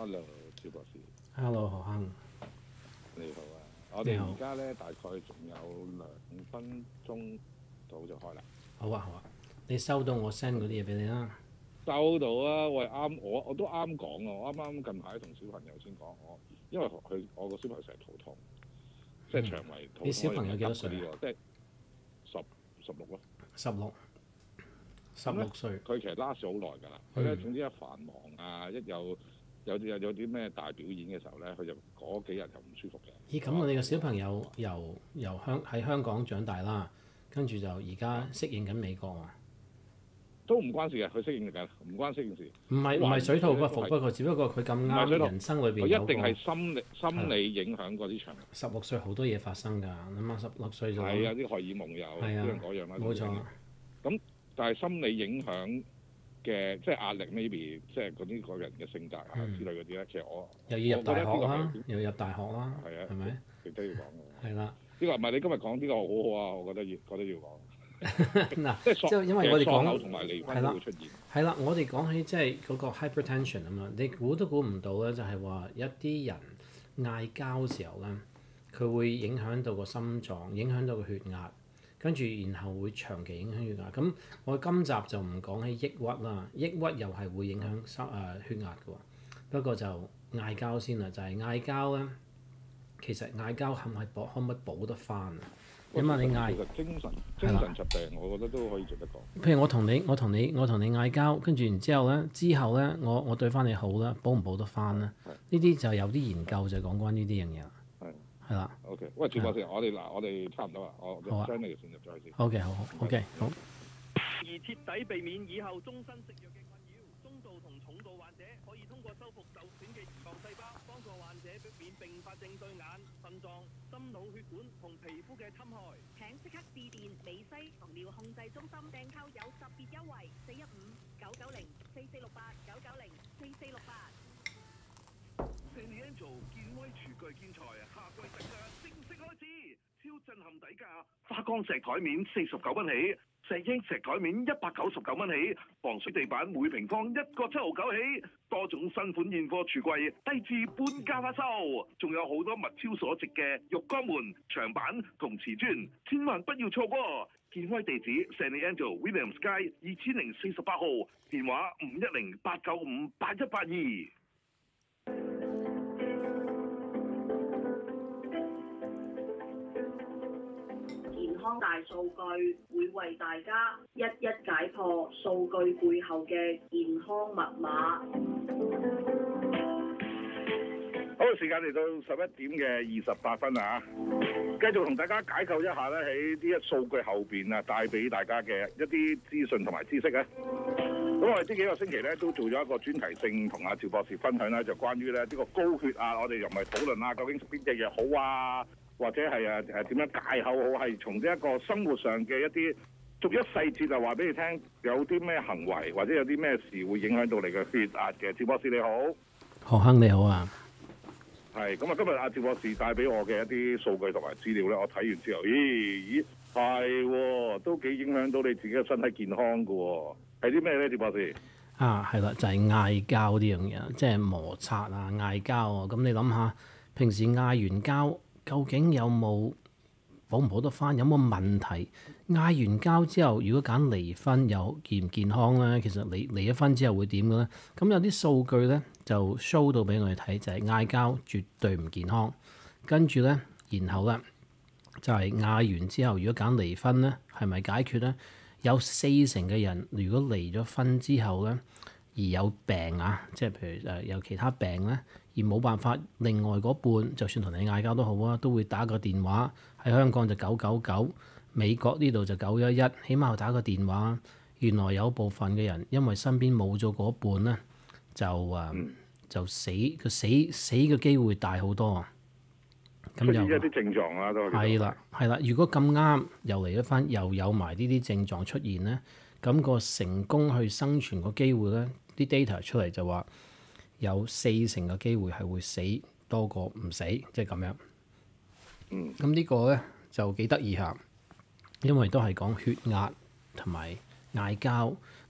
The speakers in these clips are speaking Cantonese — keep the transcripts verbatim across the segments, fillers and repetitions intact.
Hello，趙博士。 Hello，何生。 你好啊，我哋而家咧大概仲有兩分鐘到就開啦。 好啊好啊，你收到我 send 嗰啲嘢俾你啦。 收到啊，喂啱，我我都啱講啊，我啱啱近排同小朋友先講，我因為佢我個小朋友成日肚痛，即係腸胃肚痛。 你小朋友幾多歲啊？ 即係十十六咯。 十六。十六歲。 佢其實 last 好耐㗎啦。佢咧總之一繁忙啊，一有有有有啲咩大表演嘅時候咧，佢就嗰幾日就唔舒服嘅。 咦，咁我哋個小朋友由由香喺香港長大啦，跟住就而家適應緊美國喎。 都唔關事嘅，佢適應㗎，唔關適應事。 唔係唔係水土不服，不過只不過佢咁啱人生裏邊有個。佢一定係心理心理影響嗰啲長。 十六歲好多嘢發生㗎，諗下十六歲就係啊，啲荷爾蒙又呢樣嗰樣啦。 冇錯。 咁但係心理影響嘅，即係壓力 maybe， 即係嗰啲個人嘅性格啊之類嗰啲咧，其實我又要入大學啦，又要入大學啦， 係啊， 係咪？ 亦都要講嘅。 係啦。 呢個唔係你今日講呢個好好啊，我覺得要覺得要講。 嗱，即係因為我哋講同埋離婚都會出現。 係啦，我哋講起即係嗰個 hypertension 啊嘛，你估都估唔到咧，就係話一啲人嗌交時候咧，佢會影響到個心臟，影響到個血壓，跟住然後會長期影響血壓。咁我今集就唔講起抑鬱啦，抑鬱又係會影響心誒血壓嘅喎。不過就嗌交先啦，就係嗌交咧，其實嗌交係咪補可唔可以補得翻啊？因為你嗌， 其實精神精神疾病，我覺得都可以做得講。 譬如我同你，我同你，我同你嗌交，跟住然之後咧，之後咧，我我對翻你好啦，補唔補得翻咧？呢啲就有啲研究就講關於呢啲樣嘢啦。係係啦。 OK，喂，趙博士，我哋嗱，我哋差唔多啦，我將你嘅線入咗去先。 OK，好好 OK，好。 而徹底避免以後終身食藥嘅困擾，中度同重度患者可以通過修復受損嘅胰臟細胞，幫助患者避免併發症對眼、腎臟、心腦血管同皮膚嘅侵害。 請即刻致電美西糖尿控制中心訂購有特別優惠，四一五九九零四四六八九九零四四六八。 Singtao 健威廚具建材夏季特價正式開始，超震撼底價，花崗石台面四十九蚊起，石英石台面一百九十九蚊起，防水地板每平方一個七毫九起，多種新款現貨櫥櫃低至半價發售，仲有好多物超所值嘅浴缸門、牆板同瓷磚，千萬不要錯過。健威地址 Singtao Williams 街二千零四十八號，電話五一零八九五八一八二。 健康大數據會為大家一一解破數據背後嘅健康密碼。 好，時間嚟到十一點嘅二十八分啊！繼續同大家解構一下咧，喺呢一數據後邊啊，帶俾大家嘅一啲資訊同埋知識啊。咁我哋呢幾個星期咧都做咗一個專題性同阿趙博士分享啦，就關於咧呢個高血壓，我哋又唔係討論啊，究竟邊隻藥好啊？或者係誒誒點樣戒口好，係從呢一個生活上嘅一啲逐一細節就話俾你聽，有啲咩行為或者有啲咩事會影響到你嘅血壓嘅。趙博士你好， 何生你好啊。 係咁啊！今日阿趙博士帶俾我嘅一啲數據同埋資料咧，我睇完之後，咦咦係喎，都幾影響到你自己嘅身體健康㗎喎。係啲咩咧，趙博士？ 啊，係啦，就係嗌交呢樣嘢，即係摩擦啊、嗌交啊。咁你諗下，平時嗌完交，究竟有冇補唔補得翻？有冇問題？嗌完交之後，如果揀離婚，又健唔健康咧？其實離離咗婚之後會點嘅咧？咁有啲數據咧就 show 到俾我哋睇，就係嗌交絕對唔健康。跟住咧，然後咧就係嗌完之後，如果揀離婚咧，係咪解決咧？有四成嘅人，如果離咗婚之後咧，而有病啊，即係譬如誒有其他病咧，而冇辦法，另外嗰半就算同你嗌交都好啊，都會打個電話。喺香港就九九九，美國呢度就九一一，起碼要打個電話。原來有部分嘅人因為身邊冇咗嗰半咧，就誒、嗯、就死，佢死死嘅機會大好多啊！咁又一啲症狀啦，都係啦，係啦。如果咁啱又嚟咗翻，又有埋呢啲症狀出現咧，咁、個成功去生存個機會咧，啲 data 出嚟就話有四成嘅機會係會死多過唔死，即係咁樣。 嗯。 咁呢個咧就幾得意下，因為都係講血壓同埋嗌交，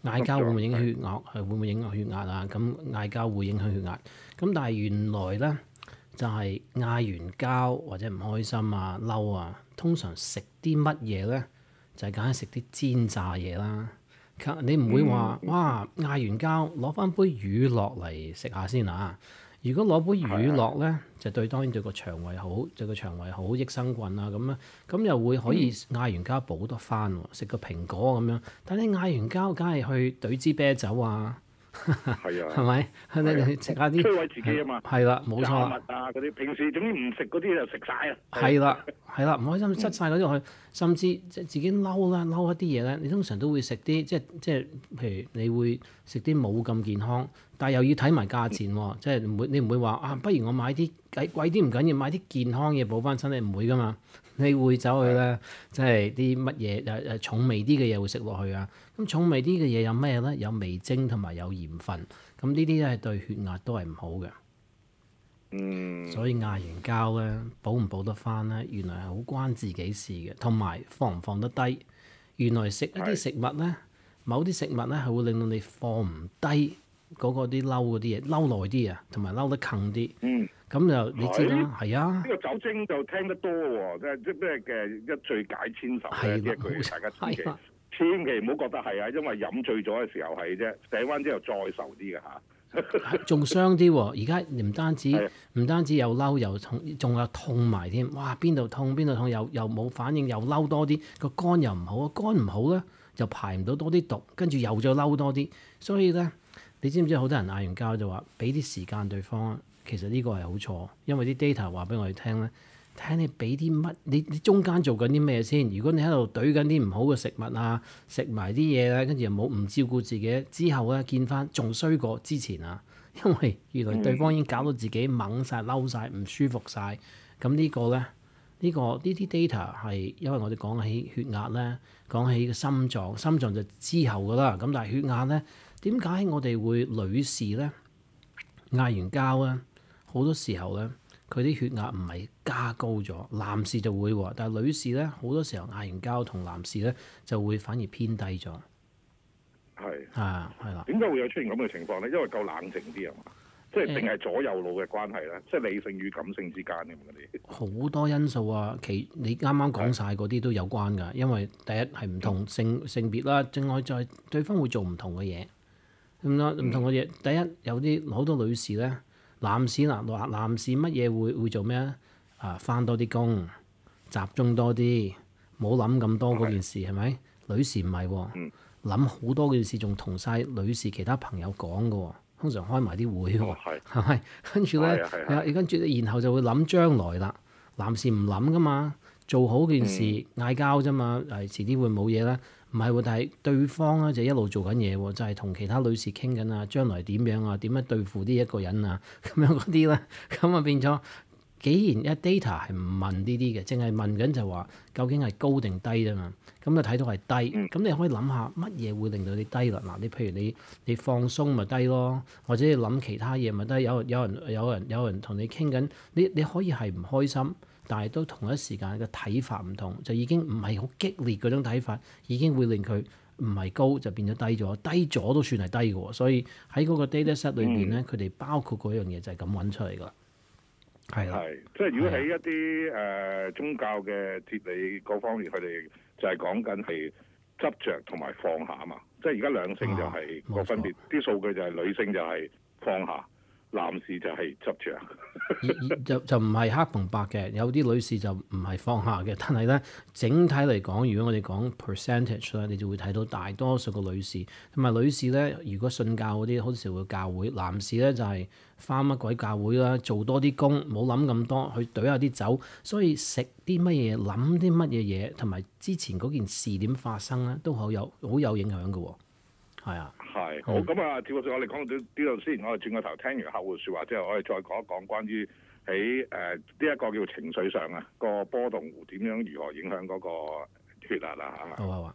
嗌交會唔會影響血壓？係會唔會影響血壓啊？咁嗌交會影響血壓。咁但係原來咧就係、是、嗌完交或者唔開心啊、嬲啊，通常食啲乜嘢咧？就係梗係食啲煎炸嘢啦。你唔會話、嗯、哇嗌完交攞翻杯乳酪嚟食下先啊！如果攞杯乳酪咧，就對當然對個腸胃好，對個腸胃好益生菌啊咁樣，咁又會可以嗌完交補得翻喎，食個蘋果咁樣。但你嗌完交，梗係去懟支啤酒啊！ 係啊， 係咪？你你食下啲摧毀自己啊嘛。 係啦，冇錯啦。 啊，嗰啲平時總之唔食嗰啲就食晒啊。 係啦，係啦，唔開心塞晒嗰啲落去，甚至即係自己嬲啦，嬲一啲嘢咧，你通常都會食啲即係即係，譬如你會食啲冇咁健康，但係又要睇埋價錢喎，嗯、即係唔會你唔會話啊，不如我買啲貴貴啲唔緊要，買啲健康嘢補翻身，你唔會噶嘛。你會走去咧，即係啲乜嘢誒誒重味啲嘅嘢會食落去啊？咁重味啲嘅嘢有咩咧？有味精同埋有鹽分，咁呢啲咧係對血壓都係唔好嘅。 嗯。所以嗌完交咧，補唔補得翻咧？原來係好關自己事嘅，同埋放唔放得低。原來食一啲食物咧，某啲食物咧係會令到你放唔低嗰個啲嬲嗰啲嘢，嬲耐啲啊，同埋嬲得近啲。嗯。咁就你知啦，係啊。呢個酒精就聽得多喎，即係即咩嘅一醉解千愁咧，呢一句大家千祈千祈唔好覺得係啊，因為飲醉咗嘅時候係啫，醒翻之後再受啲嘅嚇。 仲傷啲喎！而家唔單止唔單止又嬲又痛，仲有痛埋添。哇！邊度痛邊度痛，又又冇反應，又嬲多啲，個肝又唔好啊！肝唔好咧，又排唔到多啲毒，跟住又再嬲多啲。所以咧，你知唔知好多人嗌完交就話俾啲時間對方啊？其實呢個係好錯，因為啲 data 話俾我哋聽咧，睇你俾啲乜，你你中間做緊啲咩先？如果你喺度懟緊啲唔好嘅食物啊，食埋啲嘢咧，跟住又冇唔照顧自己，之後咧見翻仲衰過之前啊！因為原來對方已經搞到自己猛晒、嬲晒、唔舒服晒。咁呢個咧，呢個呢啲 data 係因為我哋講起血壓咧，講起個心臟，心臟就之後噶啦。咁但係血壓咧，點解我哋會女士咧嗌完交咧？好多時候咧，佢啲血壓唔係加高咗，男士就會喎，但係女士咧好多時候嗌完交同男士咧就會反而偏低咗。 係啊，係啦。 點解會有出現咁嘅情況咧？因為夠冷靜啲啊嘛，即係定係左右腦嘅關係咧，即係理性與感性之間咁嗰啲。好多因素啊，其你啱啱講晒嗰啲都有關㗎，因為第一係唔同性性別啦，另外再對方會做唔同嘅嘢咁咯，唔同嘅嘢。第一有啲好多女士咧。男士嗱，男男士乜嘢會會做咩啊？啊，返多啲工，集中多啲，冇諗咁多嗰件事係咪？女士唔係喎，諗好多件事，仲同晒女士其他朋友講嘅喎，通常開埋啲會喎，係咪？跟住咧，跟住然後就會諗將來啦。男士唔諗噶嘛，做好件事嗌交啫嘛，誒遲啲會冇嘢啦。唔係喎，但係對方咧就一路做緊嘢喎，就係、是、同其他女士傾緊啊，將來點樣啊，點樣對付呢一個人啊，咁樣嗰啲咧，咁啊變咗，既然一 data 係唔問呢啲嘅，淨係問緊就話究竟係高定低啫嘛，咁就睇到係低，咁、嗯、你可以諗下乜嘢會令到你低啦？嗱，你譬如你你放鬆咪低咯，或者你諗其他嘢咪低，有有人有人有人同你傾緊，你你可以係唔開心。但係都同一時間嘅睇法唔同，就已經唔係好激烈嗰種睇法，已經會令佢唔係高就變咗低咗，低咗都算係低嘅喎。所以喺嗰個 data set 裏邊咧，佢哋、嗯、包括嗰樣嘢就係咁揾出嚟㗎。係啦， 係即係如果喺一啲誒、呃、宗教嘅哲理嗰方面，佢哋就係講緊係執着同埋放下啊嘛。即係而家兩性就係個分別，啲、啊、數據就係女性就係放下。男士就係執着， 就就唔係黑同白嘅，有啲女士就唔係放下嘅。但係咧，整體嚟講，如果我哋講 percentage 咧，你就會睇到大多數個女士同埋女士咧，如果信教嗰啲，好時會教會；男士咧就係返乜鬼教會啦，做多啲工，冇諗咁多，去懟下啲酒。所以食啲乜嘢，諗啲乜嘢嘢，同埋之前嗰件事點發生咧，都好有好有影響嘅喎。係啊， 係好咁啊！趙博士，我哋講到呢度先，我哋轉個頭聽完客戶説話之後，我哋再講一講關於喺誒呢一個叫情緒上啊個波動點樣如何影響嗰個血壓啦嚇。好啊好啊。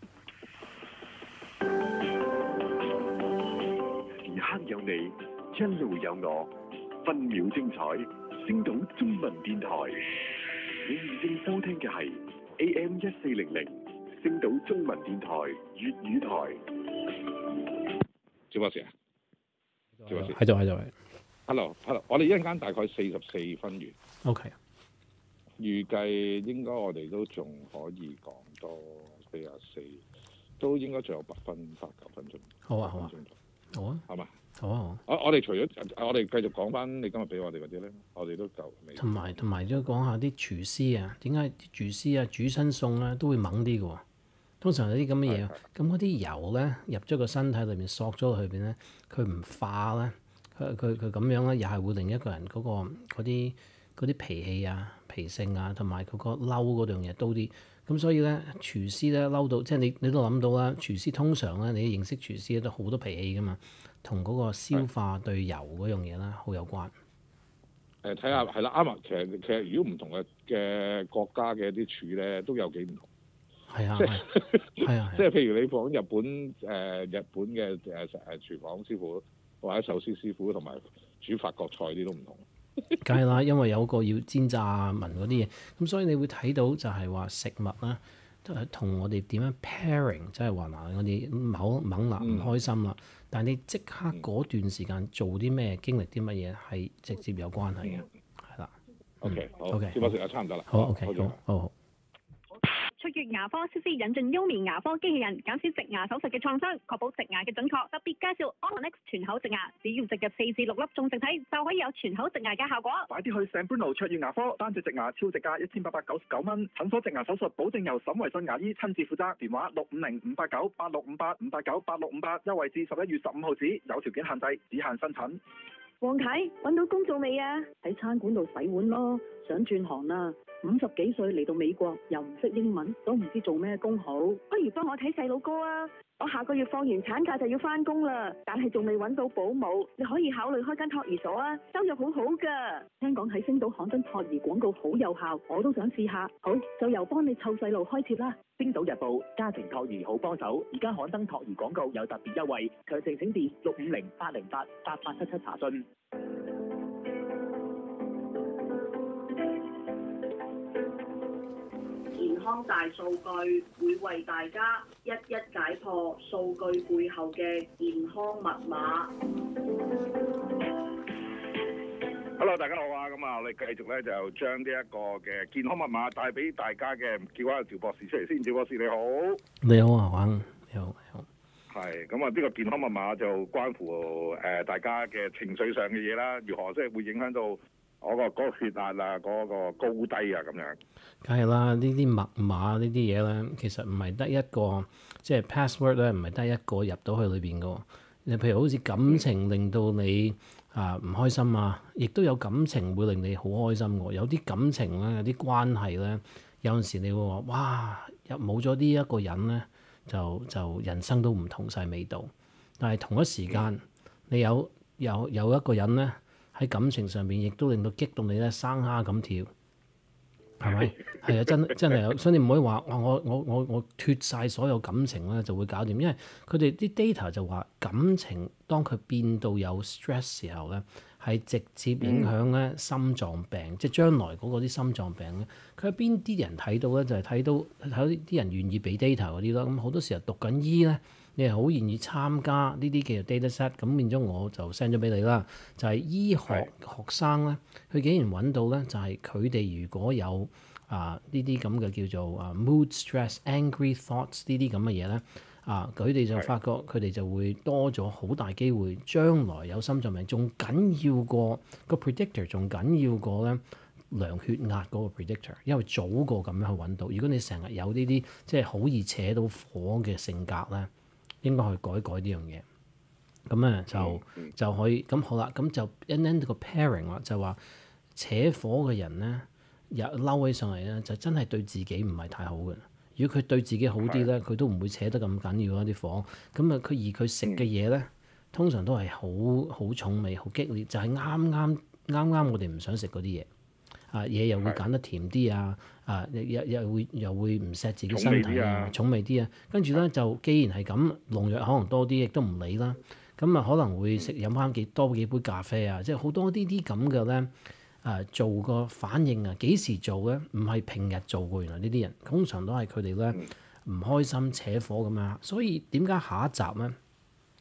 時刻有你，一路有我，分秒精彩，星島中文電台。你現正收聽嘅係 A M 一四零零星島中文電台粵語台。 趙博士啊，趙博士喺度喺度。 Hello Hello，我哋一陣間大概四十四分完。 OK。 預計應該我哋都仲可以講多四十四，都應該仲有八分八九分鐘。 好啊好啊，好啊， 係嘛？ 好啊好啊。 我我哋除咗我哋繼續講翻你今日俾我哋嗰啲咧，我哋都夠未。 同埋同埋都講下啲廚師啊，點解啲廚師啊煮親餸咧都會猛啲嘅喎？通常有啲咁嘅嘢，咁嗰啲油咧入咗個身體裏面，索咗落去邊咧，佢唔化咧，佢佢佢咁樣咧，又係會令一個人嗰、嗰個嗰啲嗰啲脾氣啊、脾性啊，同埋佢個嬲嗰樣嘢多啲。咁所以咧，廚師咧嬲到，即係你你都諗到啦。廚師通常咧，你認識廚師都好多脾氣噶嘛，同嗰個消化對油嗰樣嘢啦，好有關。 誒睇下係啦，啱啊！其實其實如果唔同嘅嘅國家嘅啲廚咧，都有幾唔同。 係啊， 即係係啊， 即係譬如你講日本誒、呃、日本嘅誒誒廚房師傅或者壽司師傅同埋煮法國菜啲都唔同。 梗係啦，因為有個要煎炸文嗰啲嘢，咁所以你會睇到就係話食物啦，同我哋點樣 pairing，即係話嗱，我哋某猛辣唔開心啦，嗯、但係你即刻嗰段時間做啲咩，經歷啲乜嘢係直接有關係嘅，係啦。 OK，好 ，OK， 接翻時間差唔多啦。 好 OK，好，好好。 卓越牙科設施引進優面牙科機器人，減少植牙手術嘅創傷，確保植牙嘅準確。特別介紹 Onyx 全口植牙，只要植入四至六粒種植體，就可以有全口植牙嘅效果。 快啲去 San Bruno 卓越牙科，單隻植牙超值價一千八百九十九蚊。診所植牙手術保證由沈維信牙醫親自負責。電話六五零五八九八六五八五八九八六五八，優惠至十一月十五號止，有條件限制，只限新診。 黃太，揾到工做未啊？喺餐館度洗碗咯，想轉行啦。五十幾歲嚟到美國，又唔識英文，都唔知做咩工好。不如幫我睇細佬哥啊！我下個月放完產假就要返工啦，但係仲未揾到保姆，你可以考慮開間托兒所啊，收入好好㗎。聽講喺星島刊登托兒廣告好有效，我都想試下。好，就由幫你湊細路開設啦。 星島日報家庭托兒好幫手，而家刊登托兒廣告有特別優惠，詳情請電六五零八零八八八七七查詢。 健康大數據會為大家一一解破數據背後嘅健康密碼。 Hello， 大家好啊！咁啊，我哋繼續咧就將呢一個嘅健康密碼帶俾大家嘅，叫下趙博士出嚟先。趙博士你好， 你好啊，黃，你好，你好。 係咁啊！呢個健康密碼就關乎誒、呃、大家嘅情緒上嘅嘢啦，如何即係會影響到我個嗰個血壓啊，嗰個高低啊咁樣。 梗係啦，呢啲密碼呢啲嘢咧，其實唔係得一個，即係 password 咧，唔係得一個入到去裏邊嘅。你譬如好似感情令到你啊唔開心啊，亦都有感情會令你好開心嘅。有啲感情咧，有啲關係咧，有陣時你會話哇，入冇咗呢一個人咧，就就人生都唔同晒味道。但係同一時間，你有有有一個人咧喺感情上邊，亦都令到激動你咧生蝦咁跳。係咪？係啊，真真係有，所以你唔可以話哇！我我我我脫晒所有感情咧就會搞掂，因為佢哋啲 data 就話感情當佢變到有 stress 時候咧，係直接影響咧心臟病，嗯、即係將來嗰個啲心臟病咧。佢喺邊啲人睇到咧？就係、是、睇到睇到啲人願意俾 data 嗰啲咯。咁好多時候讀緊醫咧，你係好願意參加呢啲叫做 data set，咁變咗我就 send 咗俾你啦。就係、是、醫學學生咧，佢竟然揾到咧，就係佢哋如果有啊呢啲咁嘅叫做啊 mood stress、angry thoughts 呢啲咁嘅嘢咧，啊佢哋就發覺佢哋就會多咗好大機會，將來有心臟病，仲緊要過個 predictor，仲緊要過咧量血壓嗰個 predictor，因為早過咁樣去揾到。如果你成日有呢啲即係好易扯到火嘅性格咧，應該去改改呢樣嘢，咁咧就就可以咁好啦。咁就 end end 個 pairing 啦，就話扯火嘅人咧，又嬲起上嚟咧，就真係對自己唔係太好嘅。如果佢對自己好啲咧，佢都唔會扯得咁緊要啦啲火。咁啊，佢而佢食嘅嘢咧，通常都係好好重味、好激烈，就係啱啱啱啱我哋唔想食嗰啲嘢。啊嘢又會揀得甜啲啊！啊又又又會又會唔錫自己身體啊，重味啲啊！跟住咧就既然係咁，農藥可能多啲，亦都唔理啦。咁啊可能會食飲翻幾多幾杯咖啡啊！即係好多呢啲咁嘅咧，誒做個反應啊，幾時做咧？唔係平日做過，原來呢啲人通常都係佢哋咧唔開心扯火咁樣。所以點解下一集咧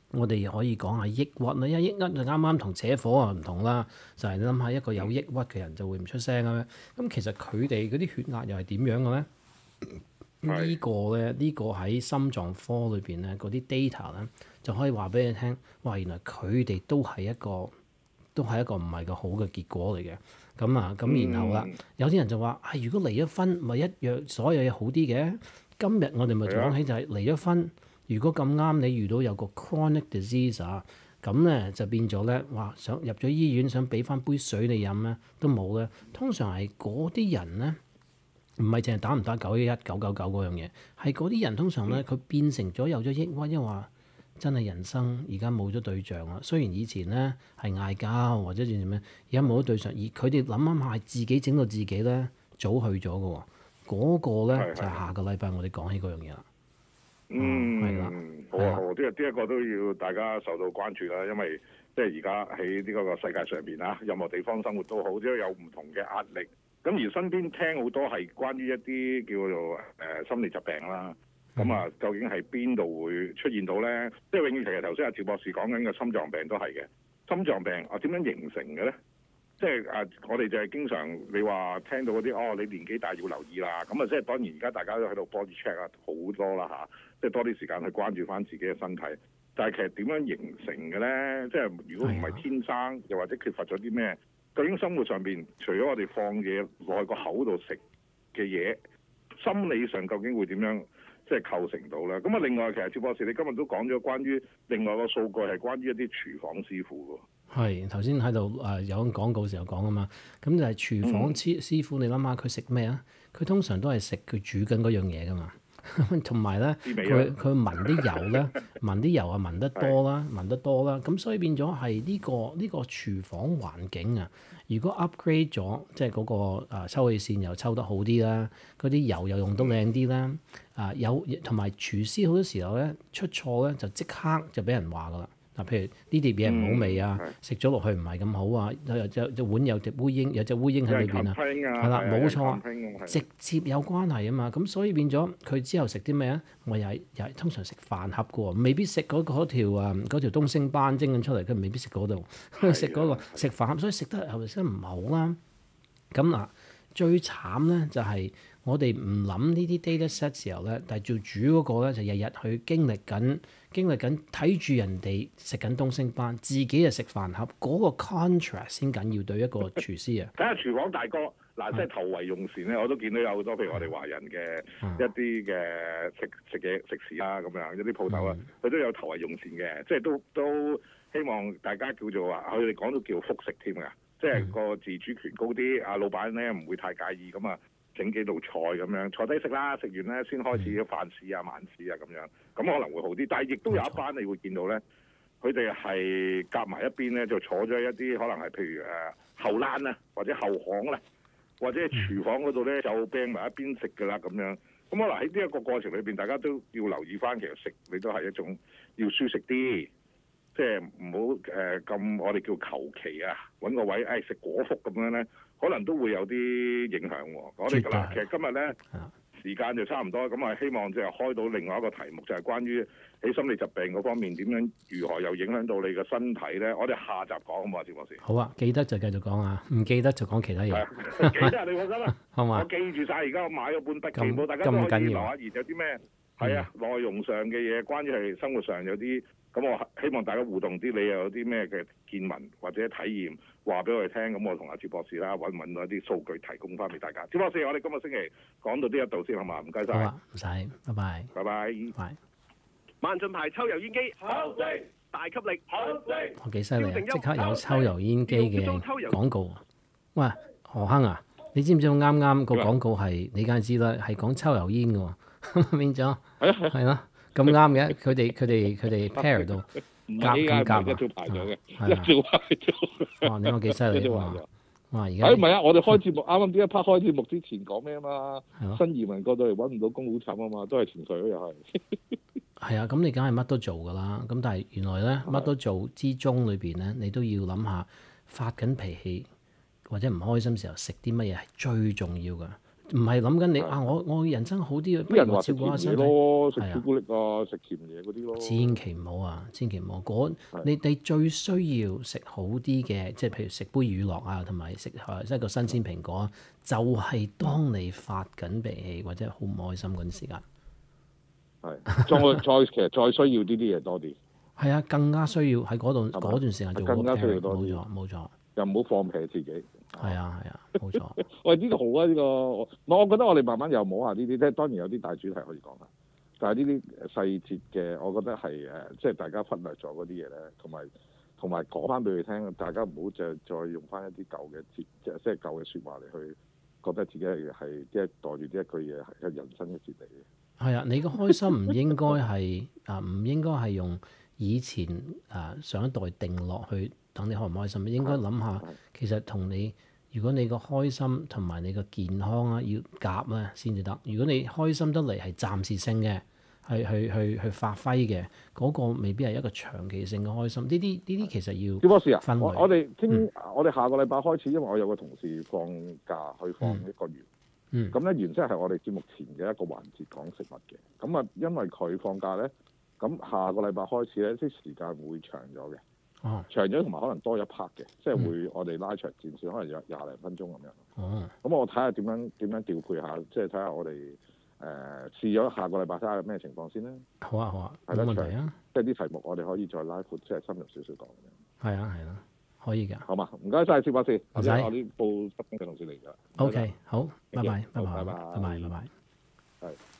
我哋可以講下抑鬱啦，因為抑鬱就啱啱同扯火啊唔同啦，就係、是、你諗下一個有抑鬱嘅人就會唔出聲咁樣。咁其實佢哋嗰啲血壓又係點樣嘅咧？呢、這個咧，呢、這個喺心臟科裏邊咧，嗰啲 data 咧就可以話俾你聽，哇！原來佢哋都係一個都係一個唔係個好嘅結果嚟嘅。咁啊，咁然後啦，有啲人就話：係、哎、如果離咗婚，咪一樣所有嘢好啲嘅。今日我哋咪講起就係離咗婚。如果咁啱你遇到有個 chronic disease 啊，咁咧就變咗咧，哇！想入咗醫院，想俾翻杯水你飲咧，都冇咧。通常係嗰啲人咧，唔係淨係打唔打九一一九九九嗰樣嘢，係嗰啲人通常咧，佢變成咗有咗抑鬱，因為話真係人生而家冇咗對象啦。雖然以前咧係嗌交或者點咩，而家冇咗對象，而佢哋諗諗下係自己整到自己咧早去咗嘅喎。嗰、嗰個咧就係下個禮拜我哋講起嗰樣嘢啦。 嗯，係啦，好啊，好，呢個呢一個都要大家受到關注啦，因為即係而家喺呢個個世界上邊啊，任何地方生活都好，都有唔同嘅壓力。咁而身邊聽好多係關於一啲叫做誒、呃、心理疾病啦。咁啊，究竟係邊度會出現到咧？即係永遠其實頭先阿趙博士講緊嘅心臟病都係嘅。心臟病啊，點樣形成嘅咧？即係啊，我哋就係經常你話聽到嗰啲哦，你年紀大要留意啦。咁啊，即係當然而家大家都喺度 body check 啊，好多啦嚇。即係多啲時間去關注翻自己嘅身體。但係其實點樣形成嘅咧？即係如果唔係天生，又或者缺乏咗啲咩？究竟生活上邊除咗我哋放嘢落去個口度食嘅嘢，心理上究竟會點樣即係構成到咧？咁啊，另外其實趙博士你今日都講咗關於另外個數據係關於一啲廚房師傅喎。係頭先喺度誒有廣告時候講啊嘛，咁就係廚房師師傅，你諗下佢食咩啊？佢通常都係食佢煮緊嗰樣嘢噶嘛。同埋咧，佢佢聞啲油咧，聞啲油啊聞得多啦，聞得多啦，咁所以變咗係呢個呢、呢個廚房環境啊。如果 upgrade 咗，即係嗰個啊抽氣扇又抽得好啲啦，嗰啲油又用得靚啲啦，啊有同埋廚師好多時候咧出錯咧就即刻就俾人話噶啦。嗱，譬如呢碟嘢唔好味啊，食咗落去唔係咁好啊，有隻隻碗有隻烏蠅，有隻烏蠅喺裏邊啊，係啦，冇錯，直接有關係啊嘛。咁所以變咗佢之後食啲咩啊？我又係又係通常食飯盒嘅喎，未必食嗰嗰條啊嗰條東星斑蒸緊出嚟，佢未必食嗰度，食嗰個食飯盒，所以食得後生唔好啦。咁嗱，最慘咧就係我哋唔諗呢啲 data set 時候咧，但係做煮嗰個咧就日日去經歷緊。經歷緊睇住人哋食緊東星斑，自己又食飯盒，嗰、那個 contrast 先緊要對一個廚師啊！ 睇下廚房大哥嗱，即係投為用膳咧，我都見到有好多譬如我哋華人嘅一啲嘅食食嘢食肆啦咁樣，一啲鋪頭啊，佢都有投為用膳嘅，即係都都希望大家叫做話，佢哋講到叫複食添㗎，即係個自主權高啲，阿老闆咧唔會太介意咁啊。整幾道菜咁樣坐低食啦，食完咧先開始飯市啊、晚市啊咁樣，咁可能會好啲。但係亦都有一班你會見到咧，佢哋係夾埋一邊咧，就坐咗一啲可能係譬如誒後欄啊，或者後巷啦，或者廚房嗰度咧就並埋一邊食㗎啦咁樣。咁可能喺呢一個過程裏邊，大家都要留意翻，其實食你都係一種要舒適啲，即係唔好誒咁我哋叫求其啊，揾個位誒食果腹咁樣咧。可能都會有啲影響喎。我哋嗱，其實今日咧時間就差唔多，咁啊希望就係開到另外一個題目，就係、是、關於喺心理疾病嗰方面點樣如何又影響到你嘅身體咧。我哋下集講好嘛，趙博士。 好啊，記得就繼續講啊，唔記得就講其他嘢。 記得你放心啦， 好嘛？ 我記住晒，而家我買咗本筆記簿，大家都可以留下言，有啲咩係啊內容上嘅嘢，關於係生活上有啲。咁我希望大家互動啲，你又有啲咩嘅見聞或者體驗話俾我哋聽，咁我同阿趙博士啦揾揾到一啲數據提供翻俾大家。趙博士，我哋今個星期講到呢一度先好嘛？唔該晒。 好啊，唔使，拜拜。 拜拜。 拜。 慢進牌抽油煙機，好的，大吸力，好的。 我幾犀利啊！即刻有抽油煙機嘅廣告。喂，何亨啊，你知唔知我啱啱個廣告係你梗係知啦，係講抽油煙嘅喎，變咗係咯。咁啱嘅，佢哋佢哋佢哋 pair 到夾咁夾啊， 一早排咗嘅， 一早排咗。 哇！你話幾犀利哇！哇！而家誒唔係啊，我哋開節目啱啱呢一 part 開節目之前講咩啊嘛？新移民過到嚟揾唔到工好慘啊嘛，都係情緒咯又係。 係啊，咁你梗係乜都做㗎啦。咁但係原來咧乜都做之中裏邊咧，你都要諗下發緊脾氣或者唔開心時候食啲乜嘢係最重要㗎。 唔係諗緊你啊！我我人生好啲， 啲人話食照顧下甜嘢身體。 咯，食係啊朱古力啊，食甜嘢嗰啲咯。 千祈唔好啊！千祈唔好嗰你你最需要食好啲嘅，即係譬如食杯乳酪啊，同埋食即係個新鮮蘋果，就係當你發緊脾氣或者好唔開心嗰陣時間。 係，再再其實再需要呢啲嘢多啲。 係啊，更加需要喺嗰度嗰段時間做更加需要多冇啲。 錯冇錯。 又唔好放屁自己。 係啊係啊，冇錯。 喂，呢個好啊！呢個我我覺得我哋慢慢又摸下呢啲，即係當然有啲大主題可以講下，但係呢啲細節嘅，我覺得係誒，即係大家忽略咗嗰啲嘢咧，同埋同埋講翻俾佢聽，大家唔好再再用翻一啲舊嘅節，即係即係舊嘅説話嚟去覺得自己係係即係袋住呢一句嘢係人生嘅哲理嘅。 係啊，你嘅開心唔應該係啊，唔應該係用以前啊上一代定落去等你開唔開心，應該諗下其實同你。如果你個開心同埋你個健康啊要夾咧先至得。如果你開心得嚟係暫時性嘅，係去去去發揮嘅，嗰、那個未必係一個長期性嘅開心。呢啲呢啲其實要趙博士啊， 我我哋聽、 嗯、 我哋下個禮拜開始，因為我有個同事放假去放一個月， 嗯， 咁咧原則係我哋節目前嘅一個環節講食物嘅。咁啊，因為佢放假咧，咁下個禮拜開始咧，啲時間會長咗嘅。 哦， 長咗同埋可能多一 part 嘅，即係會我哋拉長戰線，可能有廿零分鐘咁樣。 哦， 咁我睇下點樣點樣調配下，即係睇下我哋誒、呃、試咗下個禮拜睇下咩情況先啦。 好啊好啊，冇係問題啊。 即係啲題目我哋可以再拉闊，即係深入少少講嘅。 係啊係啦，可以㗎。 好嘛，唔該晒，趙博士，我唔使啲我啲報執工嘅同事嚟㗎。 OK，好，拜拜，拜拜， 拜拜， 拜拜，拜拜。 係。